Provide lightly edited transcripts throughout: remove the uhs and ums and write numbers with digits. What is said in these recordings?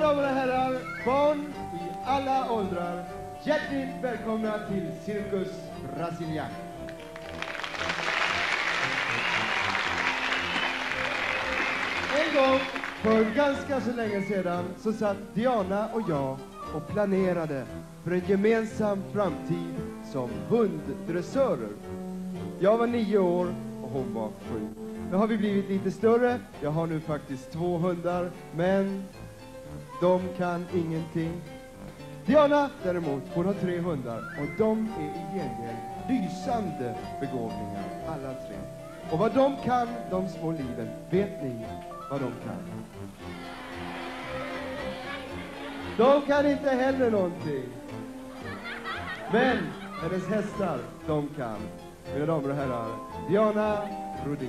damer och herrar, barn i alla åldrar, hjärtligt välkomna till Cirkus Brasilian. En gång, för ganska så länge sedan, så satt Diana och jag och planerade för en gemensam framtid som hunddressörer. Jag var 9 år och hon var 7. Nu har vi blivit lite större. Jag har nu faktiskt 2 hundar, men de kan ingenting. Diana däremot, hon har 3 hundar och de är i gengäld lysande begåvningar, alla 3. Och vad de kan, de små liven, vet ni vad de kan? De kan inte heller någonting. Men hennes hästar, de kan. Mina damer och herrar, Diana Rodin.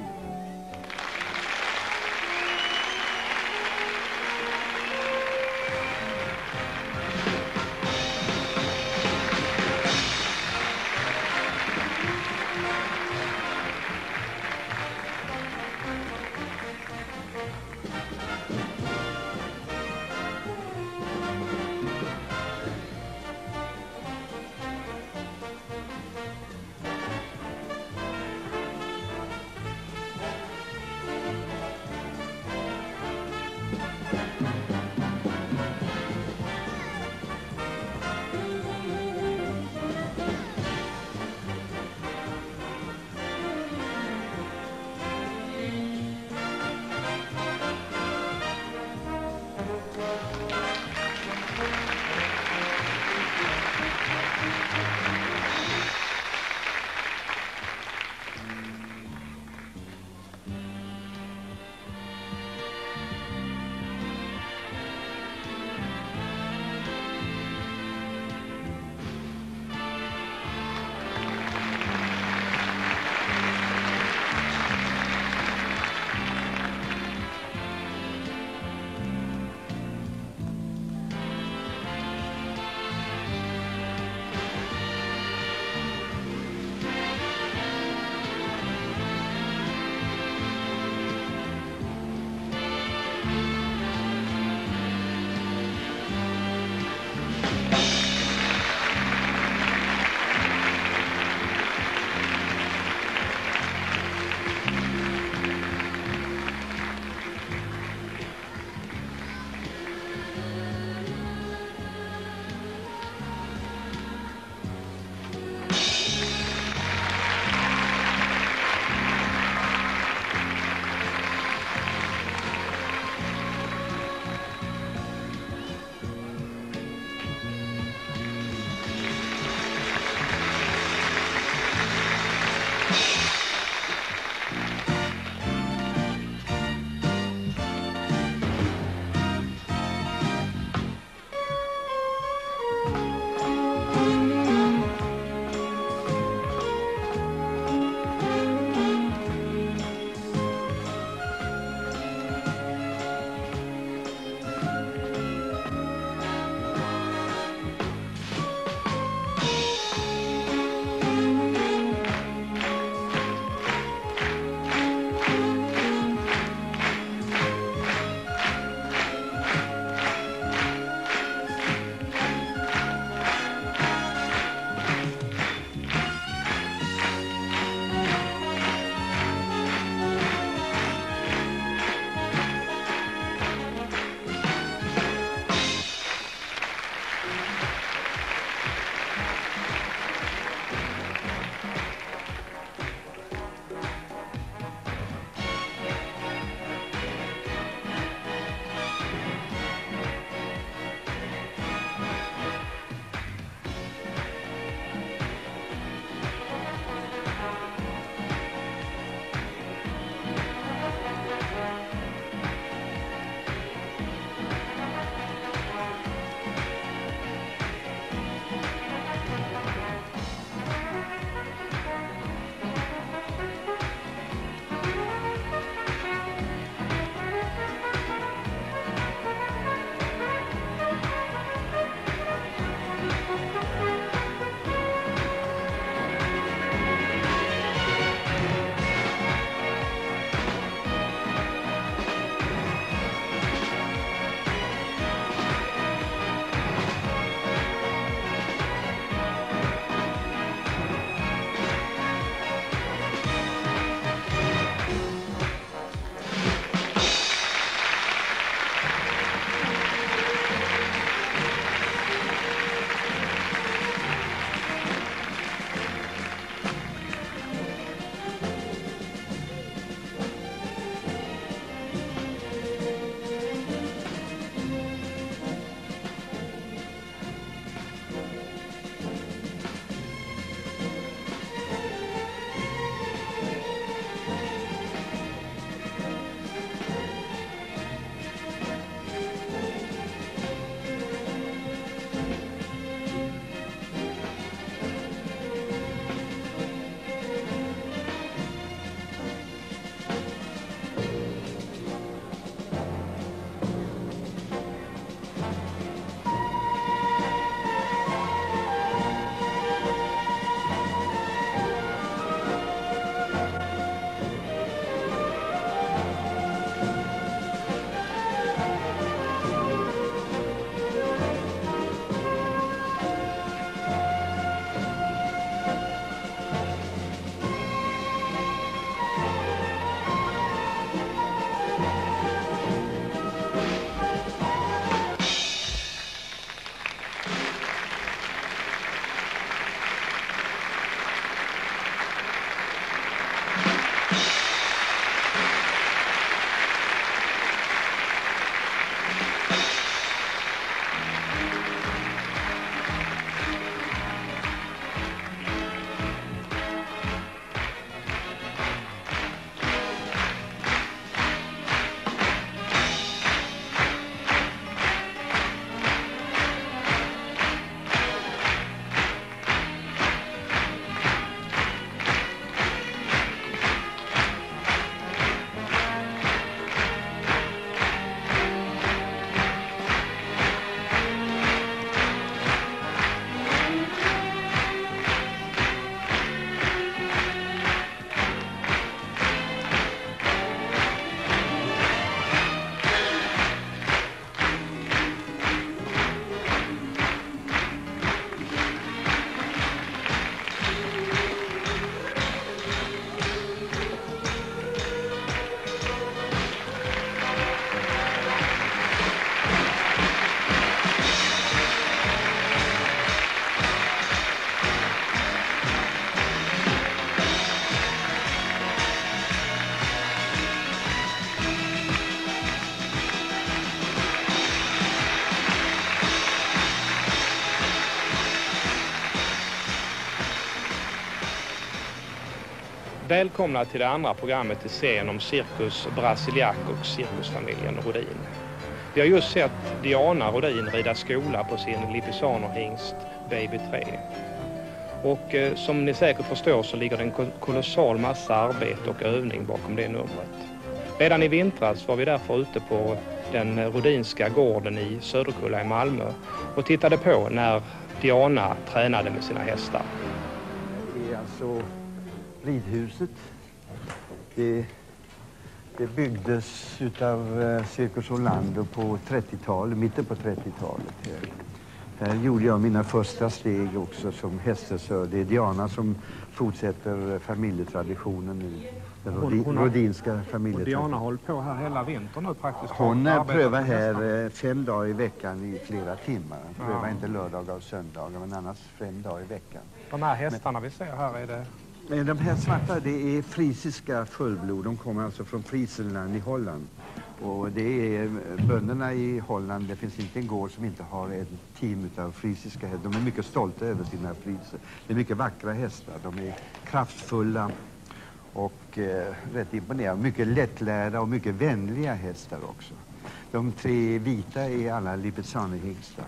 Välkomna till det andra programmet i serien om Cirkus Brasiliak och cirkusfamiljen Rodin. Vi har just sett Diana Rodin rida skola på sin Lipizzaner-hingst Baby 3. Och som ni säkert förstår så ligger det en kolossal massa arbete och övning bakom det numret. Redan i vintras var vi därför ute på den Rodinska gården i Söderkulla i Malmö och tittade på när Diana tränade med sina hästar. Det är alltså ridhuset. Det byggdes utav Cirkus Orlando på 30-talet, mitten på 30-talet. Här gjorde jag mina första steg också som hästdressör. Det är Diana som fortsätter familjetraditionen i den rodinska familjetraditionen. Diana har hållit på här hela vintern nu praktiskt. Hon prövar här 5 dagar i veckan i flera timmar. Hon prövar inte lördagar och söndagar men annars 5 dagar i veckan. De här hästarna vi ser här är det... De här svarta, det är frisiska fullblod. De kommer alltså från Friesland i Holland. Och det är bönderna i Holland. Det finns inte en gård som inte har ett team av frisiska hästar. De är mycket stolta över sina friser. Det är mycket vackra hästar. De är kraftfulla och rätt imponerande. Mycket lättlärda och mycket vänliga hästar också. De 3 vita är alla Lipizzaner-hingstar.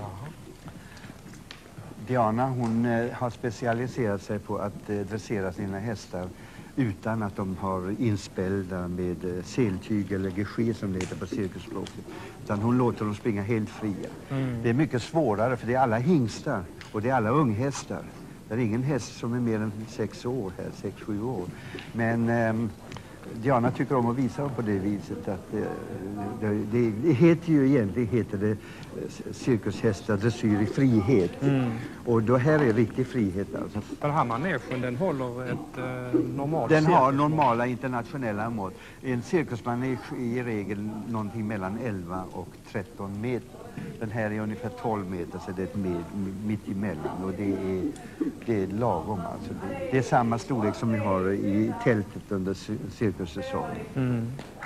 Diana, hon har specialiserat sig på att dressera sina hästar utan att de har inspelda med seltyg eller gechet som det heter på cirkusspråket. Utan hon låter dem springa helt fria. Det är mycket svårare för det är alla hingstar och det är alla unghästar. Det är ingen häst som är mer än 6 år här, 6-7 år. Men Diana tycker om att visa dem på det viset att det heter ju egentligen cirkushästar dressyr i frihet. Och då här är riktig frihet alltså. Den här manegen, den håller ett normalt Den har normala internationella mått. En cirkusmanege är i regel någonting mellan 11 och 13 meter. Den här är ungefär 12 meter så det är mitt emellan och det är lagom alltså. Det är samma storlek som vi har i tältet under cirkussäsongen.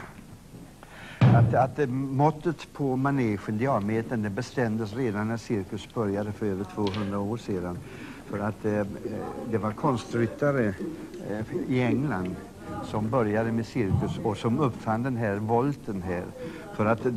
Att måttet på manegen, diametern, det bestämdes redan när cirkus började för över 200 år sedan. För att det var konstryttare i England som började med cirkus och som uppfann den här volten här. För att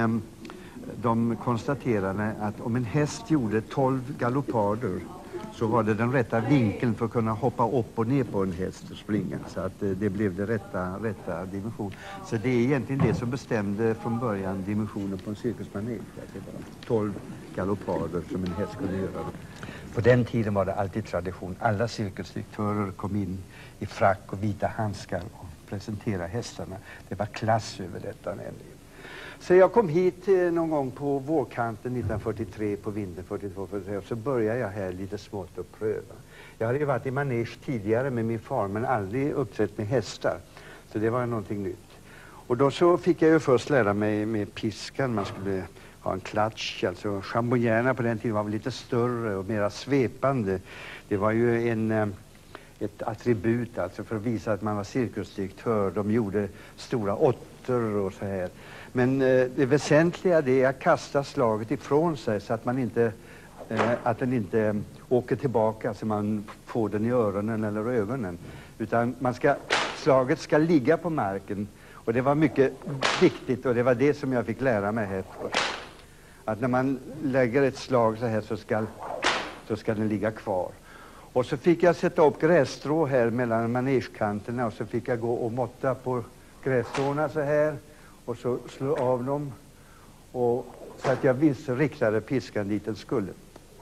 de konstaterade att om en häst gjorde 12 galoppader så var det den rätta vinkeln för att kunna hoppa upp och ner på en häst och springa. Så att det blev det rätta dimension. Så det är egentligen det som bestämde från början dimensionen på en cirkusmanege. Det var 12 galoppader som en häst kunde göra. På den tiden var det alltid tradition. Alla cirkusdirektörer kom in i frack och vita handskar och presenterade hästarna. Det var klass över detta nämligen. Så jag kom hit någon gång på vårkanten 1943 på vintern 42-43 och så började jag här lite smått att pröva. Jag hade ju varit i manege tidigare med min far men aldrig uppträtt med hästar. Så det var någonting nytt. Och då så fick jag ju först lära mig med piskan. Man skulle ha en klatsch, alltså chambonjärerna på den tiden var lite större och mera svepande. Det var ju ett attribut alltså för att visa att man var cirkusdirektör. De gjorde stora åttor och så här. Men det väsentliga är att kasta slaget ifrån sig så att man inte, att den inte åker tillbaka så man får den i öronen eller ögonen. Utan slaget ska ligga på marken. Och det var mycket viktigt och det var det som jag fick lära mig här. Att när man lägger ett slag så här så ska den ligga kvar. Och så fick jag sätta upp grässtrå här mellan manegekanterna och så fick jag gå och måtta på grässtråna så här. Och så slå av dem och så att jag riktade piskan dit den skulle.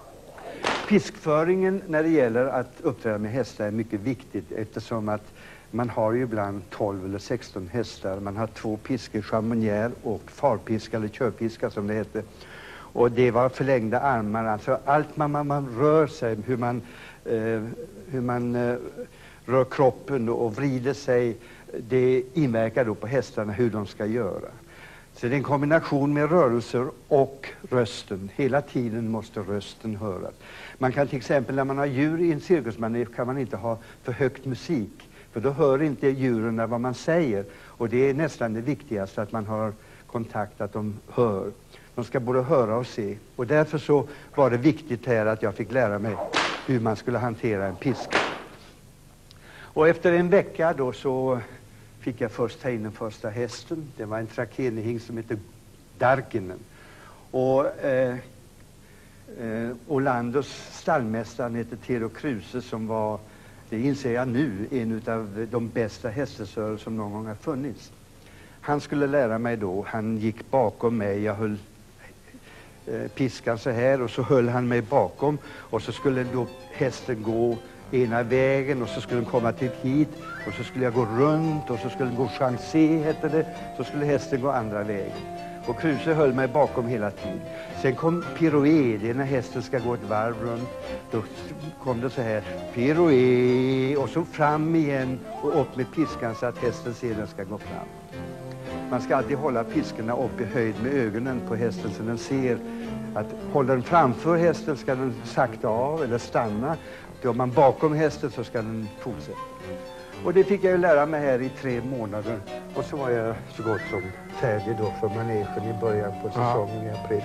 Piskföringen när det gäller att uppträda med hästar är mycket viktigt eftersom att man har ju ibland 12 eller 16 hästar. Man har 2 piskor, chambonjär och farpiska eller körpiska som det heter. Och det var förlängda armar, alltså allt man rör sig, hur man rör kroppen och vrider sig. Det inverkar då på hästarna hur de ska göra. Så det är en kombination med rörelser och rösten. Hela tiden måste rösten höras. Man kan till exempel när man har djur i en cirkusmanege kan man inte ha för högt musik. För då hör inte djuren vad man säger. Och det är nästan det viktigaste att man har kontakt, att de hör. De ska både höra och se. Och därför så var det viktigt här att jag fick lära mig hur man skulle hantera en piska. Och efter en vecka då så fick jag först ta in den första hästen. Det var en trakehingst som heter Darkinen. Och Orlandos stallmästaren heter Tero Kruse, som var, det inser jag nu, en av de bästa hästdressörer som någon gång har funnits. Han skulle lära mig då. Han gick bakom mig. Jag höll piskan så här och så höll han mig bakom. Och så skulle då hästen gå ena vägen och så skulle den komma till hit. Och så skulle jag gå runt och så skulle den gå chansé, hette det. Så skulle hästen gå andra vägen. Och Kruse höll mig bakom hela tiden. Sen kom pirouet, när hästen ska gå ett varv runt. Då kom det så här, pirouet, och så fram igen och upp med piskan så att hästen sedan ska gå fram. Man ska alltid hålla piskorna upp i höjd med ögonen på hästen så den ser att håller den framför hästen ska den sakta av eller stanna. Går man bakom hästen så ska den fortsätta. Och det fick jag ju lära mig här i 3 månader. Och så var jag så gott som färdig då för manegen i början på säsongen i april.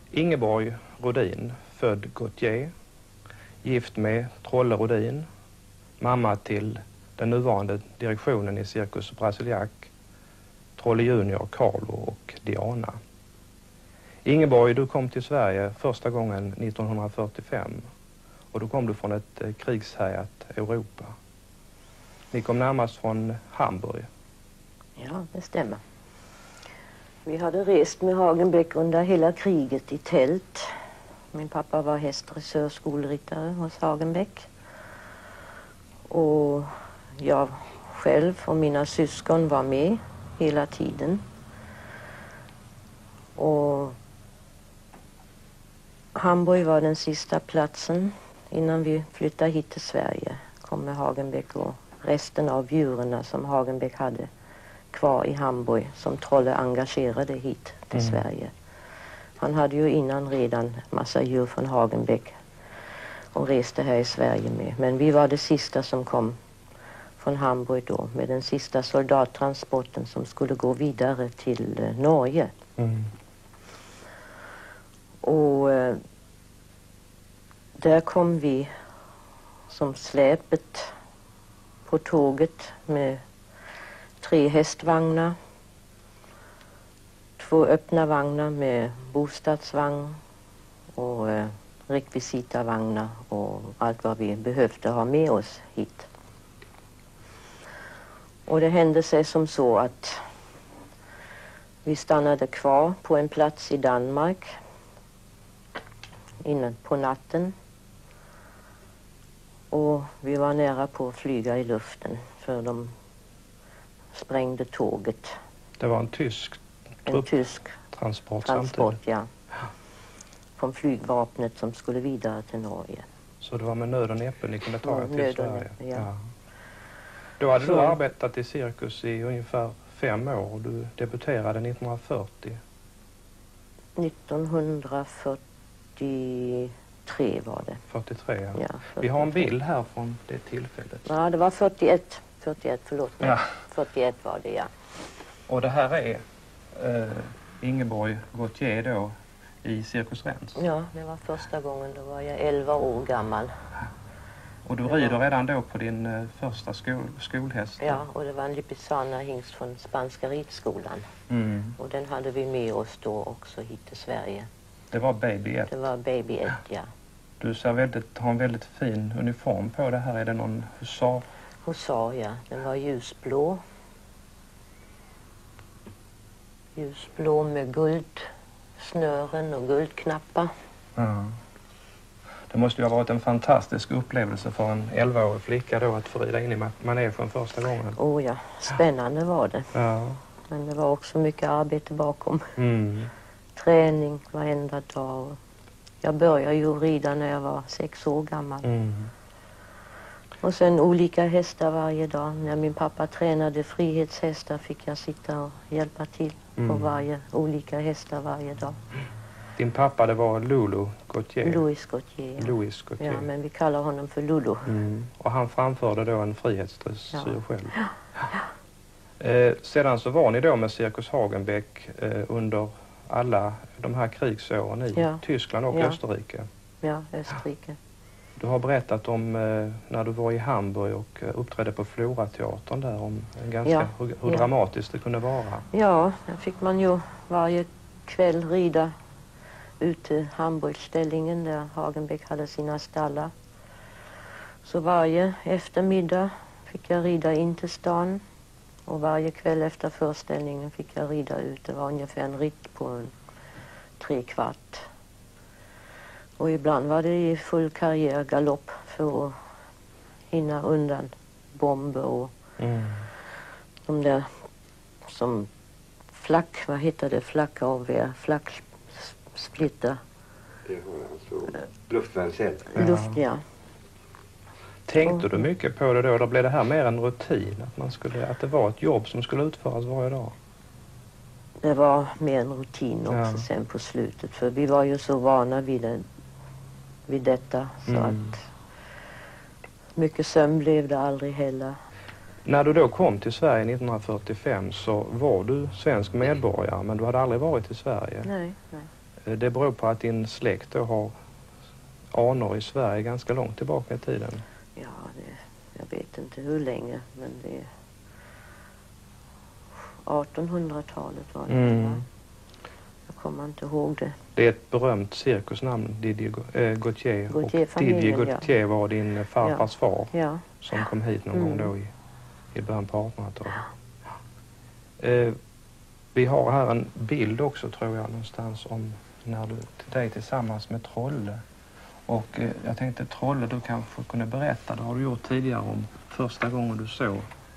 Ingeborg Rodin, född Gautier, gift med Trolle Rodin, mamma till den nuvarande direktionen i Cirkus Brasiliac, Trolle Junior, Carlo och Diana. Ingeborg, du kom till Sverige första gången 1945 och då kom du från ett krigshärjat Europa. Ni kom närmast från Hamburg. Ja, det stämmer. Vi hade rest med Hagenbeck under hela kriget i tält. Min pappa var hästdressör, skolryttare hos Hagenbeck. Och jag själv och mina syskon var med hela tiden. Och Hamburg var den sista platsen innan vi flyttade hit till Sverige. Kom med Hagenbeck och resten av djuren som Hagenbeck hade kvar i Hamburg som Trolle engagerade hit till Sverige. Han hade ju innan redan massa djur från Hagenbeck och reste här i Sverige med. Men vi var det sista som kom från Hamburg då med den sista soldattransporten som skulle gå vidare till Norge. Och där kom vi som släpet på tåget med 3 hästvagnar, 2 öppna vagnar med bostadsvagn och rekvisitavagnar och allt vad vi behövde ha med oss hit. Och det hände sig som så att vi stannade kvar på en plats i Danmark inne på natten. Och vi var nära på att flyga i luften för de sprängde tåget. Det var en tysk transport, samtidigt. ja. Från flygvapnet som skulle vidare till Norge. Så det var med nöd och näppe ni kunde ta er till Sverige? Ja. Då hade du arbetat i cirkus i ungefär 5 år och du debuterade 1940. 1943 var det. 43, ja. 43. Vi har en bild här från det tillfället. Ja, det var 41, förlåt mig. Ja. 41 var det, ja. Och det här är Ingeborg Gautier då i Cirkus Rens. Ja, det var första gången, då var jag 11 år gammal. Och du rider redan då på din första skolhäst? Ja, och det var en Lipizzaner hingst från Spanska ridskolan. Och den hade vi med oss då också hit till Sverige. Det var Baby 1? Det var Baby 1, ja. Du har en väldigt fin uniform på det här. Är det någon husar? Husar, ja. Den var ljusblå. Ljusblå med guldsnören och guldknappar. Ja. Det måste ju ha varit en fantastisk upplevelse för en 11-årig flicka då att få rida in i manegen första gången. Oh ja, spännande var det. Ja. Men det var också mycket arbete bakom. Träning varenda dag. Jag började ju rida när jag var 6 år gammal. Och sen olika hästar varje dag. När min pappa tränade frihetshästar fick jag sitta och hjälpa till på olika hästar varje dag. Din pappa, det var Louis Gautier? Louis Gautier. Ja. Louis Gautier. Ja, men vi kallar honom för Lulu. Och han framförde då en frihetsdressyr själv. Ja. Sedan så var ni då med Cirkus Hagenbeck under alla de här krigsåren i Tyskland och Österrike. Ja, Österrike. Du har berättat om när du var i Hamburg och uppträdde på Florateatern där, om hur dramatiskt det kunde vara. Ja, där fick man ju varje kväll rida ut till Hamburgställningen där Hagenbeck hade sina stallar. Så varje eftermiddag fick jag rida in till stan och varje kväll efter föreställningen fick jag rida ut. Det var ungefär en ritt på 3/4. Och ibland var det i full karriär galopp för att hinna undan bomber och de där som flacksplitter. Det var alltså luftvärnseld. Luft, ja. Tänkte du mycket på det då? Då blev det här mer en rutin? Att det var ett jobb som skulle utföras varje dag? Det var mer en rutin också sen på slutet. För vi var ju så vana vid detta. Så att mycket sömn blev det aldrig heller. När du då kom till Sverige 1945 så var du svensk medborgare, men du hade aldrig varit i Sverige. Nej. Det beror på att din släkt då har anor i Sverige ganska långt tillbaka i tiden. Ja, jag vet inte hur länge, men det är 1800-talet var det. Va? Jag kommer inte ihåg det. Det är ett berömt cirkusnamn, Didier Gautier. Gautier-familjen, Didier Gautier var din farfars far Ja. som kom hit någon gång då i början på 1800-talet. Vi har här en bild också, tror jag, någonstans om när du dig tillsammans med Trolle. Och jag tänkte, Trolle, du kanske kunde berätta, det har du gjort tidigare, om första gången du såg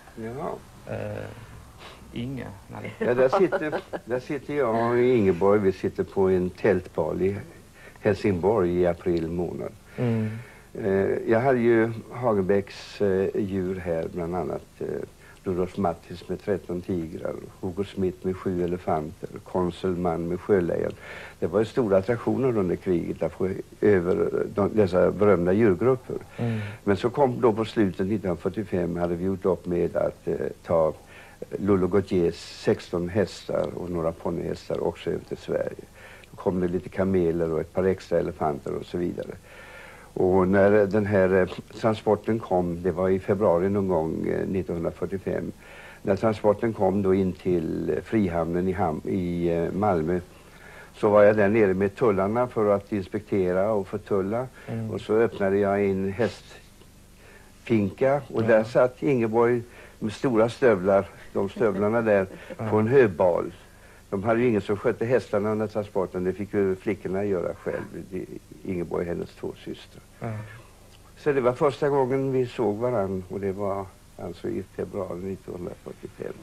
Inge. Ja, där sitter jag och Ingeborg. Vi sitter på en tältbal i Helsingborg i april månad. Jag hade ju Hagenbecks djur här, bland annat Rudolf Mattis med 13 tigrar, Hugo Smith med 7 elefanter, Konsulman med sjölejon. Det var ju stora attraktioner under kriget att få över dessa berömda djurgrupper. Men så kom då på slutet 1945 hade vi gjort upp med att ta Lolo Gautiers 16 hästar och några ponnyhästar också över till Sverige. Då kom det lite kameler och ett par extra elefanter och så vidare. Och när den här transporten kom, det var i februari någon gång 1945, när transporten kom då in till Frihamnen i Malmö, så var jag där nere med tullarna för att inspektera och förtulla. Och så öppnade jag en hästfinka och där satt Ingeborg med stora stövlar, de stövlarna där, på en höbal. De hade ju ingen som skötte hästarna under transporten, det fick ju flickorna göra själv, Ingeborg och hennes 2 systrar. Så det var första gången vi såg varann, och det var alltså i februari 1945.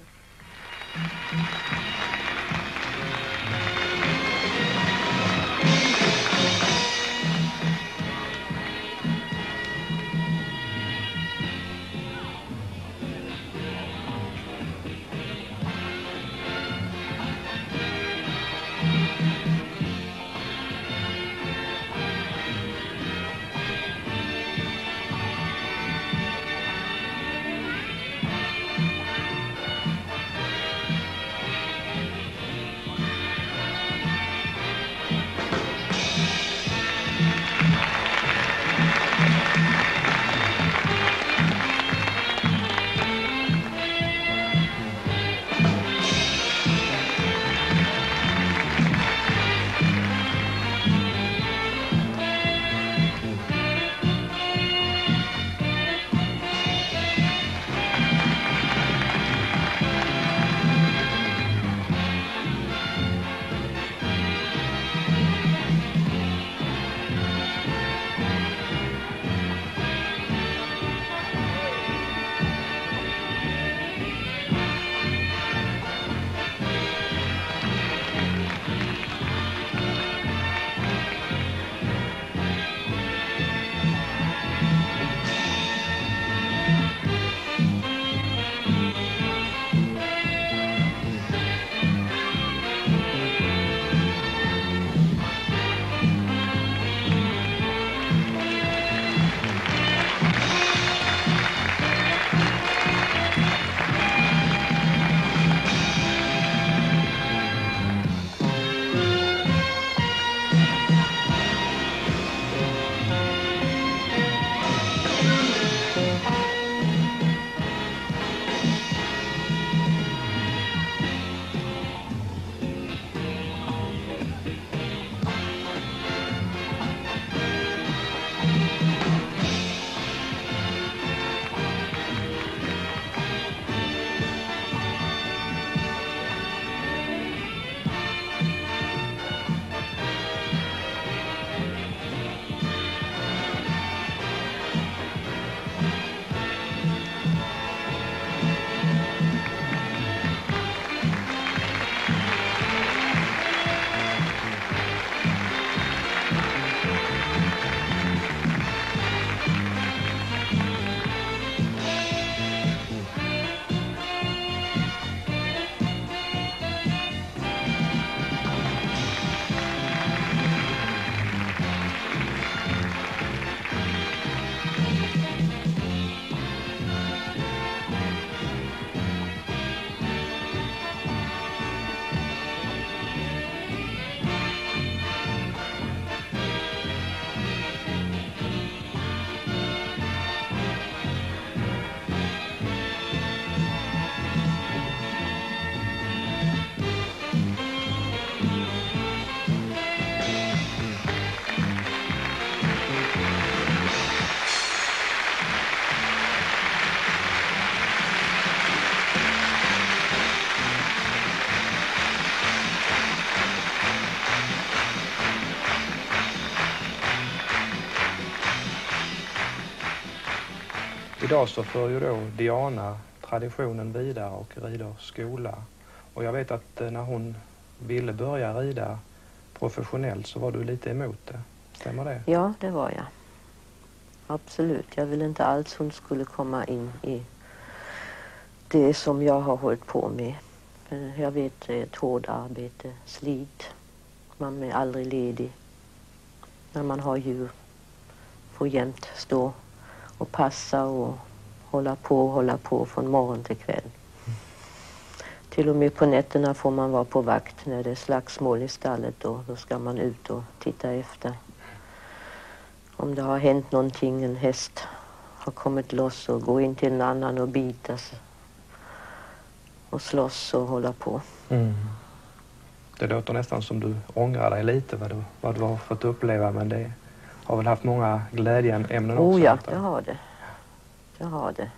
idag så för ju då Diana traditionen vidare och rider skola. Och jag vet att när hon ville börja rida professionellt så var du lite emot det. Stämmer det? Ja, det var jag. Absolut. Jag ville inte alls hon skulle komma in i det som jag har hållit på med. För jag vet det är ett hårt arbete, slit. Man är aldrig ledig. När man har djur får jämt stå och passa och hålla på från morgon till kväll. Till och med på nätterna får man vara på vakt när det är slagsmål i stallet och då ska man ut och titta efter. Om det har hänt någonting, en häst har kommit loss och gå in till en annan och bitas och slåss och hålla på. Mm. Det låter nästan som du ångrar dig lite vad du har fått uppleva, men det har väl haft många glädjeämnen också? Oh ja, det har det. Det har det.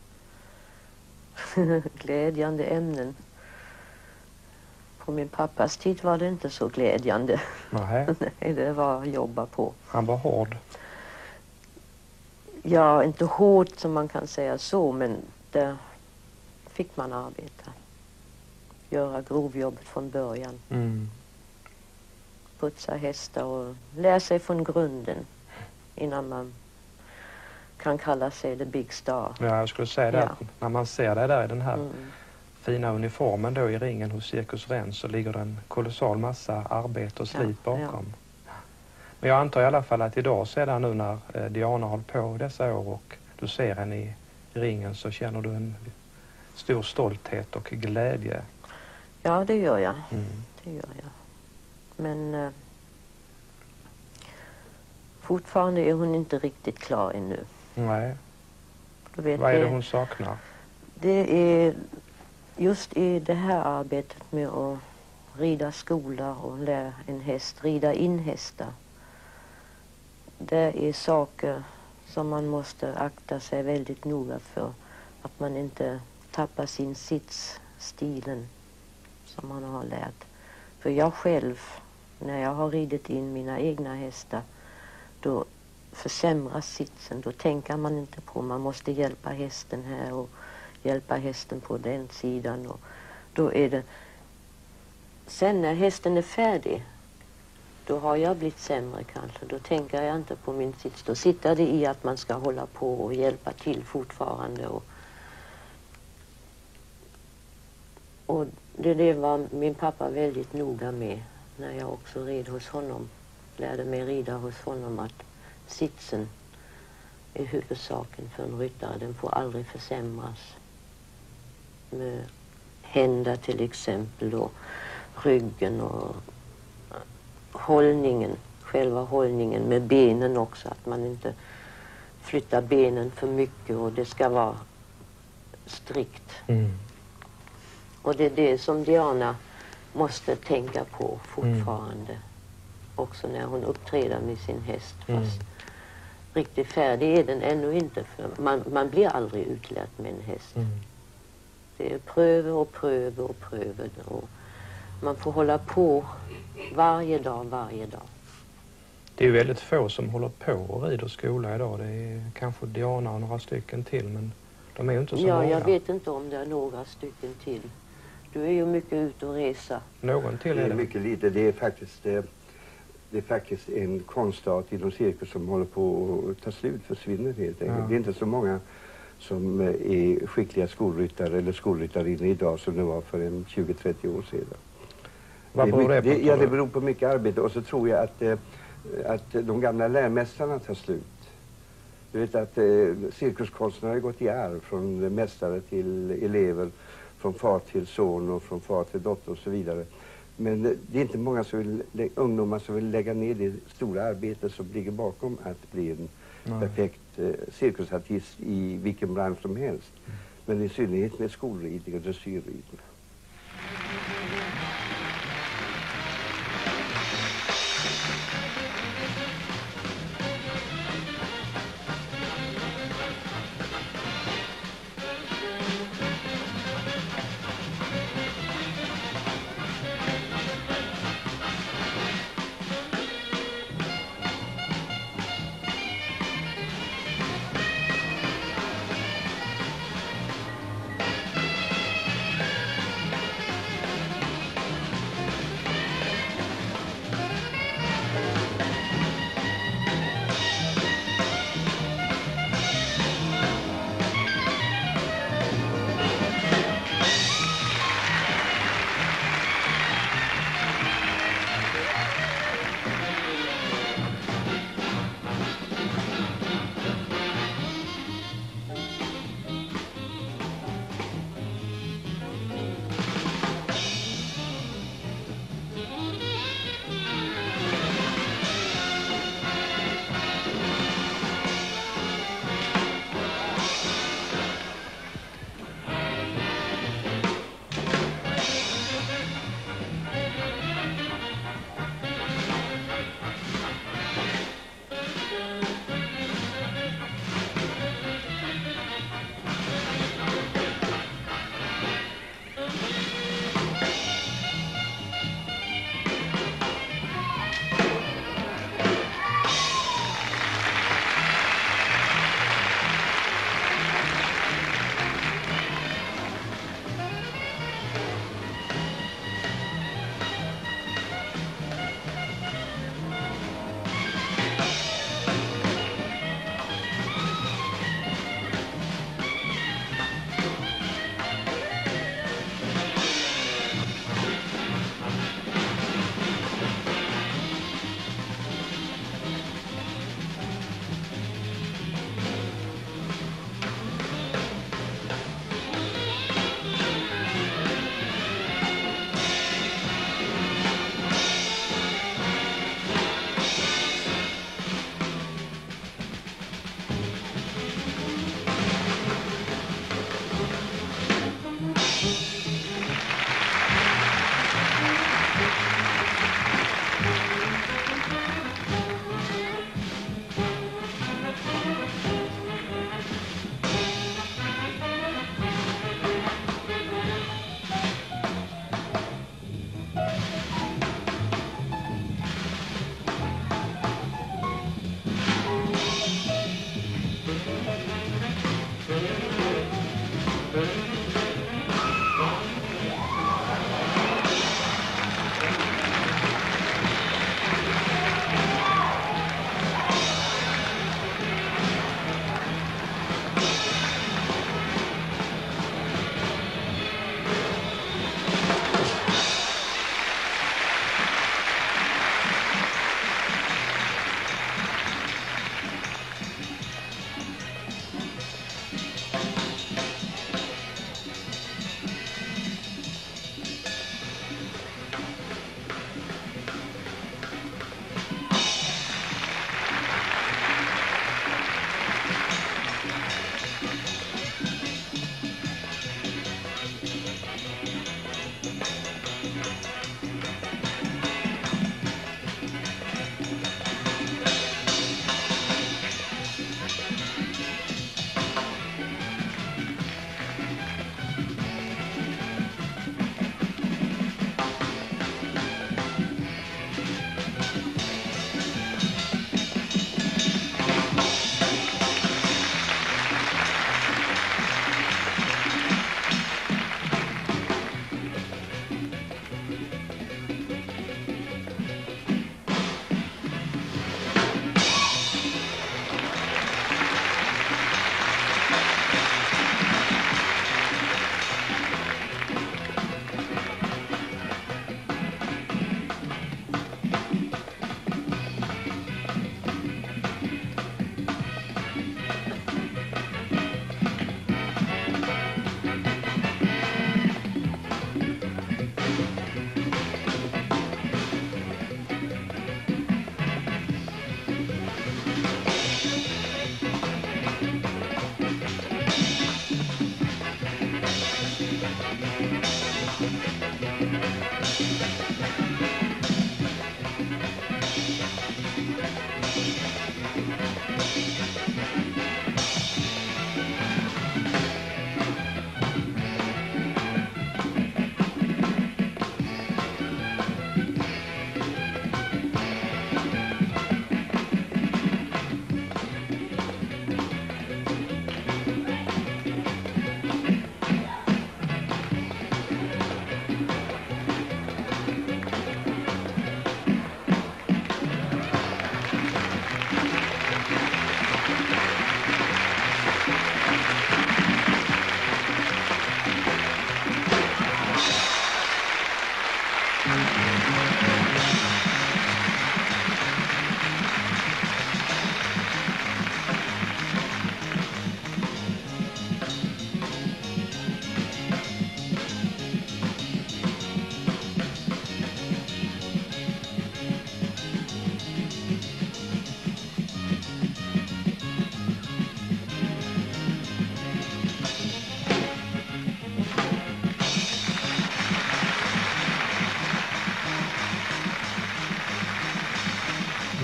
Glädjande ämnen. På min pappas tid var det inte så glädjande. Nej. Nej, det var att jobba på. Han var hård. Ja, inte hårt som man kan säga så, men där fick man arbeta. Göra grovjobbet från början. Mm. Putsa hästar och lära sig från grunden innan man kan kalla sig the big star. Ja, jag skulle säga det. Ja. Att när man ser dig där i den här fina uniformen då i ringen hos Cirkus Rens så ligger det en kolossal massa arbete och slit bakom. Ja. Men jag antar i alla fall att idag sedan nu när Diana har hållit på dessa år och du ser henne i ringen så känner du en stor stolthet och glädje. Ja, det gör jag. Mm. Det gör jag. Men fortfarande är hon inte riktigt klar ännu. Nej. Du vet, vad är det hon saknar? Det är just i det här arbetet med att rida skola och lära en häst, rida in hästar. Det är saker som man måste akta sig väldigt noga för. Att man inte tappar sin stilen som man har lärt. För jag själv, när jag har ridit in mina egna hästar, då försämras sitsen. Då tänker man inte på, man måste hjälpa hästen här och hjälpa hästen på den sidan. Och då är det, sen när hästen är färdig, då har jag blivit sämre kanske. Då tänker jag inte på min sits. Då sitter det i att man ska hålla på och hjälpa till fortfarande. Och det var min pappa väldigt noga med när jag också red hos honom. Lärde mig rida hos honom att sitsen är huvudsaken för en ryttare. Den får aldrig försämras. Med händer till exempel och ryggen och hållningen. Själva hållningen med benen också. Att man inte flyttar benen för mycket och det ska vara strikt. Mm. Och det är det som Diana måste tänka på fortfarande. Också när hon uppträder med sin häst. Fast riktigt färdig är den ännu inte. För man blir aldrig utlärt med en häst. Det är pröver och pröver och pröver. Och man får hålla på varje dag. Det är ju väldigt få som håller på och rider skola idag. Det är kanske Diana och några stycken till, men de är ju inte så många. Ja, jag vet inte om det är några stycken till. Du är ju mycket ute och resa. Någon till är det? Mycket lite. Det är faktiskt en konstart inom cirkus som håller på att ta slut, försvinner helt enkelt. Ja. Det är inte så många som är skickliga skolryttare eller skolryttarinnor idag som det var för en 20-30 år sedan. Vad beror det på? Ja, det beror på mycket arbete. Och så tror jag att de gamla lärmästarna tar slut. Du vet att cirkuskonstnärer har gått i arv från mästare till elever, från far till son och från far till dotter och så vidare. Men det är inte många ungdomar som vill lägga ner det stora arbete som ligger bakom att bli en perfekt cirkusartist i vilken bransch som helst. Men i synnerhet med skolridning och dressyrridning.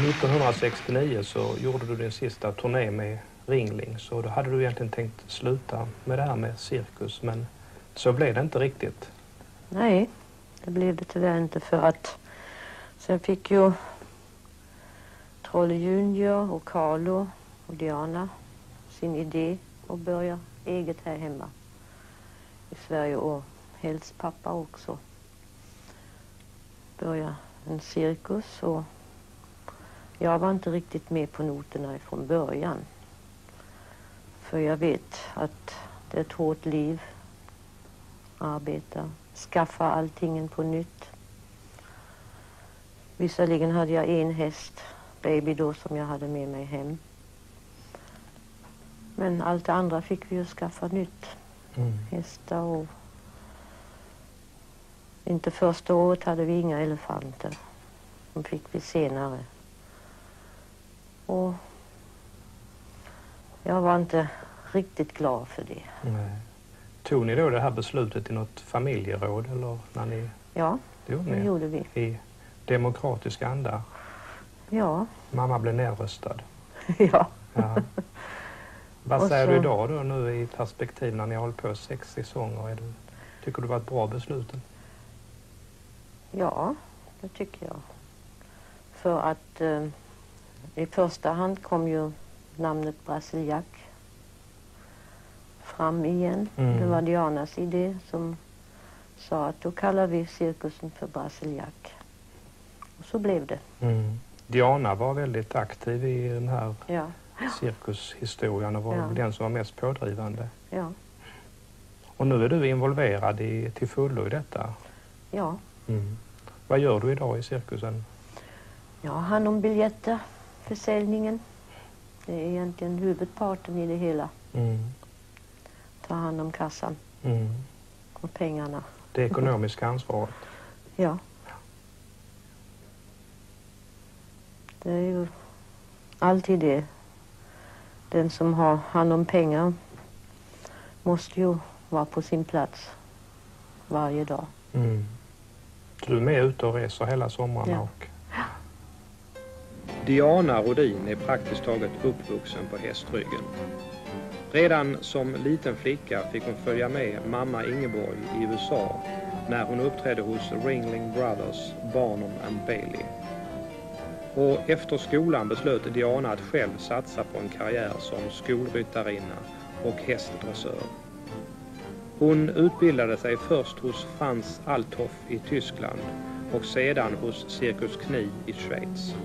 1969 så gjorde du din sista turné med Ringling, så då hade du egentligen tänkt sluta med det här med cirkus, men så blev det inte riktigt. Nej, det blev det tyvärr inte, för att sen fick ju Trolle Junior och Carlo och Diana sin idé att börja eget här hemma i Sverige, och helst pappa också. Börja en cirkus, och jag var inte riktigt med på noterna från början. För jag vet att det är ett hårt liv, arbeta, skaffa allting på nytt. Visserligen hade jag en häst, Baby då, som jag hade med mig hem. Men allt det andra fick vi ju skaffa nytt. Hästar, och inte första året hade vi inga elefanter. De fick vi senare. Och jag var inte riktigt glad för det. Nej. Tog ni då det här beslutet i något familjeråd, eller när ni... Ja, det gjorde vi. I demokratisk anda? Ja. Mamma blev nedröstad? Ja. Ja. Vad säger du idag då, nu i perspektiv när ni har hållit på 6 säsonger? Tycker du det var ett bra beslut? Ja, det tycker jag. För att i första hand kom ju namnet Brasiliak fram igen. Det var Dianas idé som sa att då kallar vi cirkusen för Brasiliak. Och så blev det. Diana var väldigt aktiv i den här cirkushistorien och var den som var mest pådrivande. Ja. Och nu är du involverad till fullo i detta. Ja. Vad gör du idag i cirkusen? Jag har hand om biljetter, försäljningen. Det är egentligen huvudparten i det hela. Ta hand om kassan och pengarna. Det ekonomiska ansvaret. Ja. Det är ju alltid det. Den som har hand om pengar måste ju vara på sin plats varje dag. Så du är med ute och reser hela sommaren? Ja. Och... Diana Rodin är praktiskt taget uppvuxen på hästryggen. Redan som liten flicka fick hon följa med mamma Ingeborg i USA när hon uppträdde hos Ringling Brothers, Barnum and Bailey. Och efter skolan beslöt Diana att själv satsa på en karriär som skolryttarinna och hästdressör. Hon utbildade sig först hos Franz Althoff i Tyskland och sedan hos Cirkus Knie i Schweiz.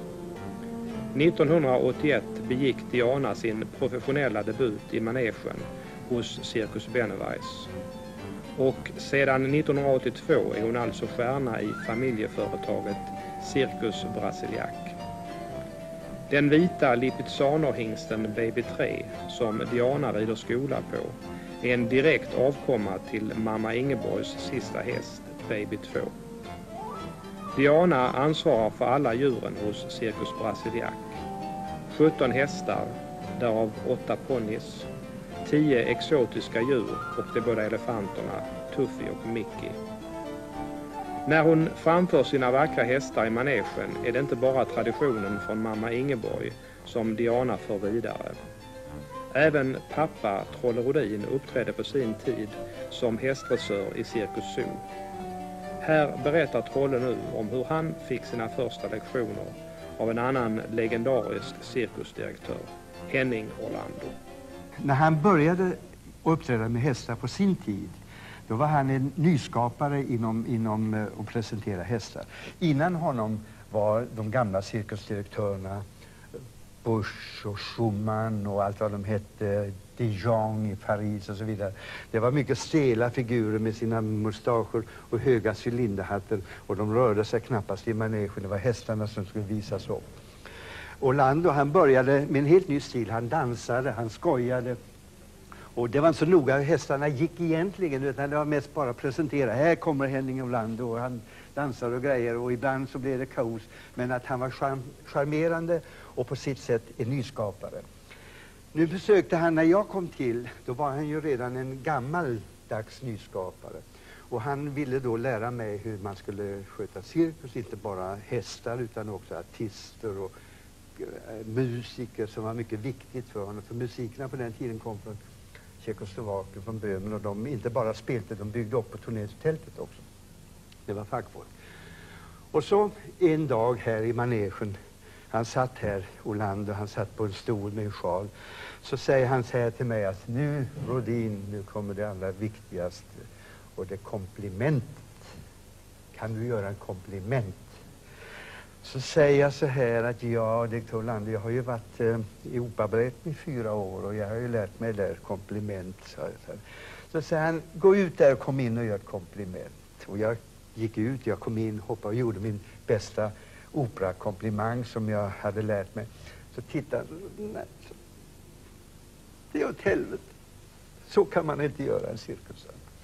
1981 begick Diana sin professionella debut i manegen hos Cirkus Benneweis. Och sedan 1982 är hon alltså stjärna i familjeföretaget Cirkus Brasiliak. Den vita Lipizzaner-hingsten Baby 3 som Diana rider skola på är en direkt avkomma till mamma Ingeborgs sista häst, Baby 2. Diana ansvarar för alla djuren hos Cirkus Brasiliak. 17 hästar, därav 8 ponnys, 10 exotiska djur och de båda elefanterna, Tuffy och Mickey. När hon framför sina vackra hästar i manegen är det inte bara traditionen från mamma Ingeborg som Diana för vidare. Även pappa Trolle Rodin uppträdde på sin tid som hästdressör i Cirkus Zoo. Här berättar Trolle nu om hur han fick sina första lektioner av en annan legendarisk cirkusdirektör, Henning Orlando. När han började uppträda med hästar på sin tid, då var han en nyskapare inom att presentera hästar. Innan honom var de gamla cirkusdirektörerna Busch och Schumann och allt vad de hette, Dijon i Paris och så vidare. Det var mycket stela figurer med sina mustascher och höga cylinderhattar, och de rörde sig knappast i manegen. Det var hästarna som skulle visas upp. Orlando, han började med en helt ny stil. Han dansade, han skojade. Och det var inte så noga hur hästarna gick egentligen, utan det var mest bara presentera. Här kommer Henning Orlando och han dansar och grejer, och ibland så blev det kaos. Men att han var charmerande och på sitt sätt en nyskapare. Nu försökte han, när jag kom till, då var han ju redan en gammaldags nyskapare. Och han ville då lära mig hur man skulle sköta cirkus, inte bara hästar utan också artister och musiker som var mycket viktigt för honom. För musikerna på den tiden kom från Tjeckoslovakien, från Böhmen, och de inte bara spelade, de byggde upp på turnértältet också. Det var fackfolk. Och så en dag här i manegen, han satt här, Olander, han satt på en stol med en sjal. Så säger han så här till mig att nu, Rodin, nu kommer det allra viktigaste, och det är komplimentet. Kan du göra en kompliment? Så säger jag så här att ja, direktör Olander, jag har ju varit i operabalett i 4 år och jag har ju lärt mig där kompliment. Så säger han, gå ut där och kom in och gör ett kompliment. Och jag gick ut, jag kom in, hoppade och gjorde min bästa operakomplimang som jag hade lärt mig. Så tittade han, nej, så, det är åt helvete. Så kan man inte göra en cirkus.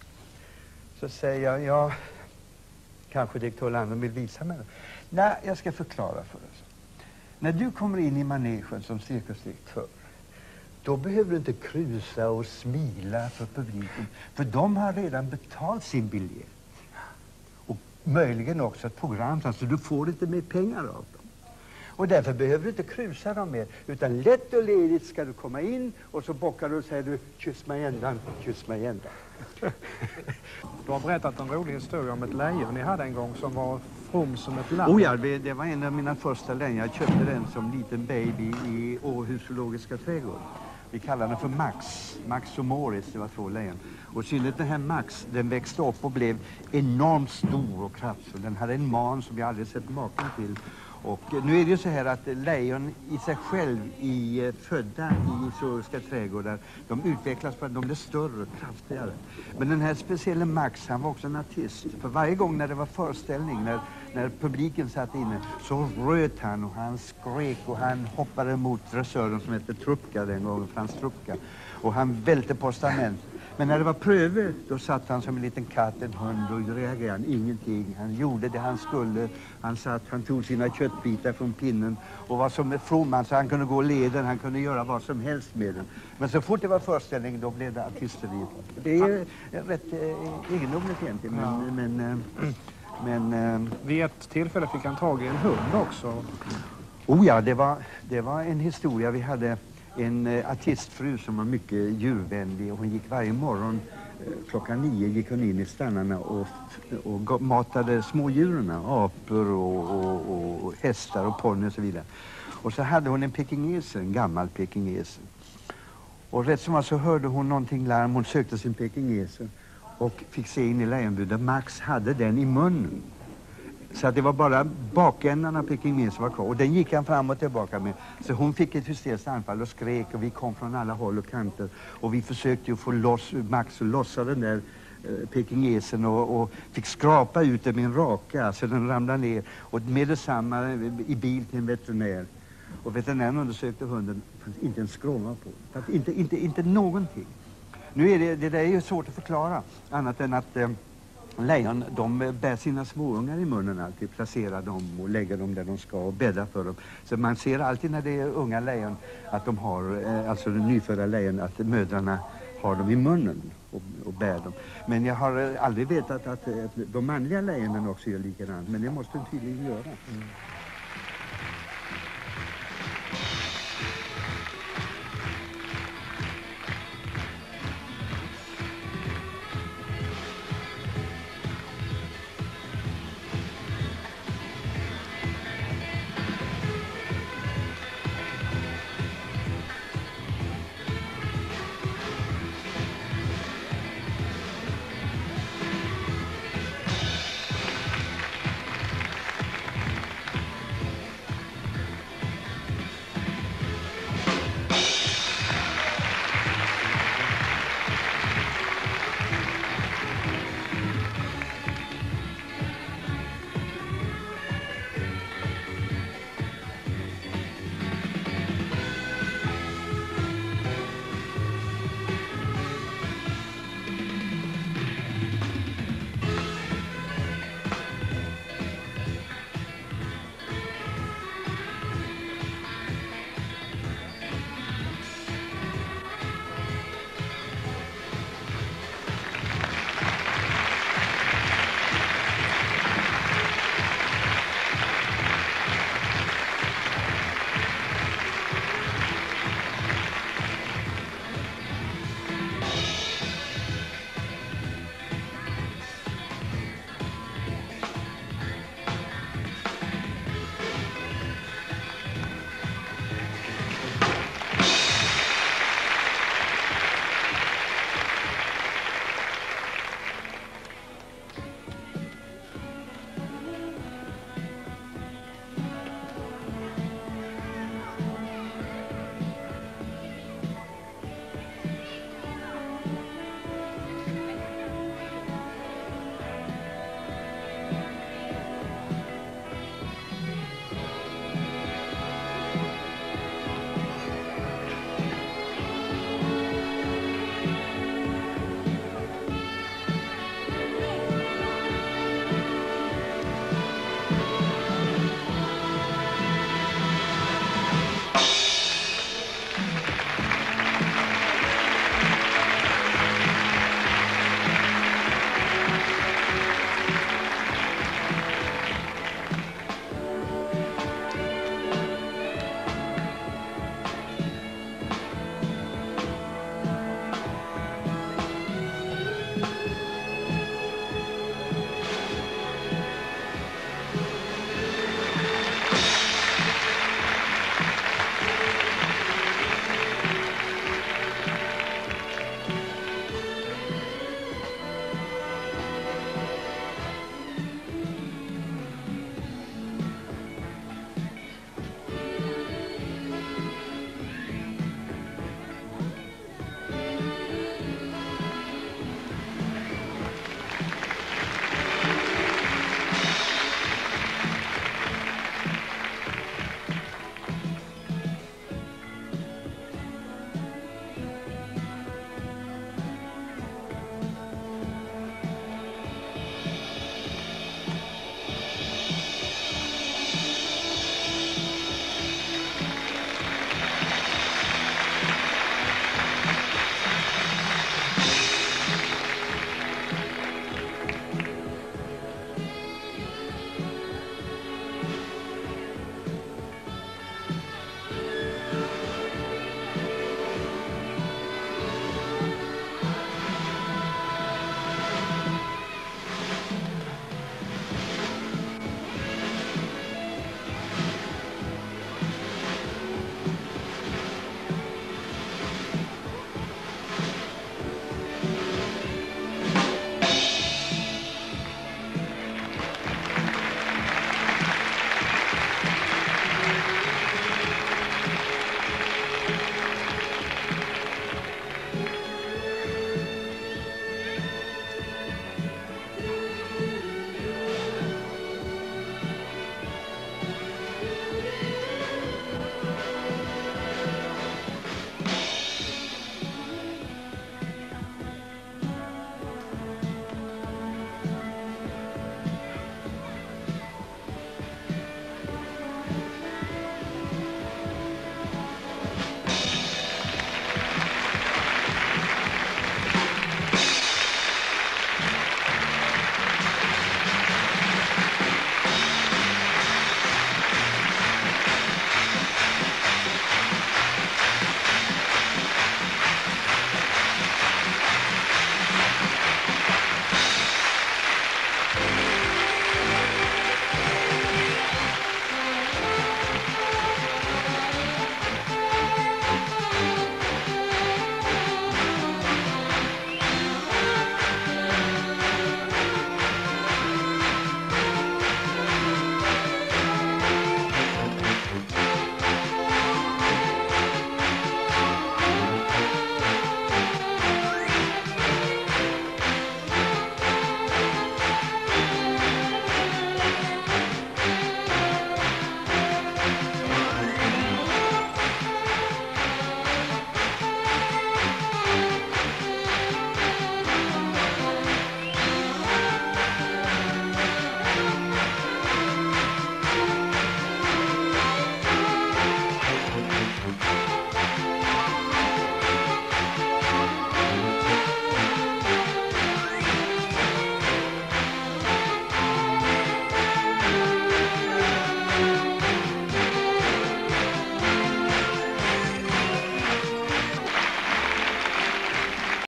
Så säger jag, ja, kanske direktör Olander vill visa mig. Nej, jag ska förklara för oss. När du kommer in i manegen som cirkusdirektör, då behöver du inte krusa och smila för publiken. För de har redan betalt sin biljett. Och möjligen också ett program, så du får inte mer pengar av dem. Och därför behöver du inte krusa dem mer. Utan lätt och ledigt ska du komma in och så bockar du och säger du, kyss mig ändan, kyss mig ändan. Du har berättat en rolig historia om ett lejon ni hade en gång som var from som ett lamm. Oh ja, det var en av mina första lejon. Jag köpte den som liten baby i Århus zoologiska trädgård. Vi kallade den för Max. Max och Morris, det var 2 lejon. Och synligt den här Max, den växte upp och blev enormt stor och kraftfull. Den hade en man som jag aldrig sett maken till. Och nu är det ju så här att lejon i sig själv födda i zoologiska trädgårdar, de utvecklas för att de blir större och kraftigare. Men den här speciella Max, han var också en artist. För varje gång när det var föreställning, när publiken satt inne, så röt han och han skrek och han hoppade mot dressören som hette Trupka den gången, Frans Trupka. Och han välte postament. Men när det var pröver, då satt han som en liten katt, en hund, och reagerade han ingenting. Han gjorde det han skulle. Han tog sina köttbitar från pinnen och var som ett fromman, så han kunde gå leden, han kunde göra vad som helst med den. Men så fort det var föreställning, då blev det artisteri. Det är rätt egendomligt egentligen, men vid ett tillfälle fick han tag i en hund också. Oh ja, det var en historia. Vi hade en artistfru som var mycket djurvänlig, och hon gick varje morgon klockan 9 gick hon in i stannarna och matade smådjuren, apor och hästar och ponnyer och så vidare. Och så hade hon en pekingese, en gammal pekingese. Och rätt som var så hörde hon någonting larm, hon sökte sin pekingese och fick se in i lejonburen. Max hade den i munnen. Så att det var bara bakändan av pekingesen var kvar. Och den gick han fram och tillbaka med. Så hon fick ett hysteriskt anfall och skrek, och vi kom från alla håll och kanter. Och vi försökte ju få loss Max och lossa den där pekingesen och fick skrapa ut den med en raka så den ramlade ner. Och med detsamma i bil till en veterinär. Och veterinären undersökte hunden, fanns inte en skråma på. Inte någonting. Nu är det där är ju svårt att förklara, annat än att lejon, de bär sina småungar i munnen alltid, placerar dem och lägger dem där de ska och bäddar för dem. Så man ser alltid när det är unga lejon att de har, alltså de nyfödda lejon, att mödrarna har dem i munnen och bär dem. Men jag har aldrig vetat att de manliga lejonen också gör likadant, men det måste de tydligen göra.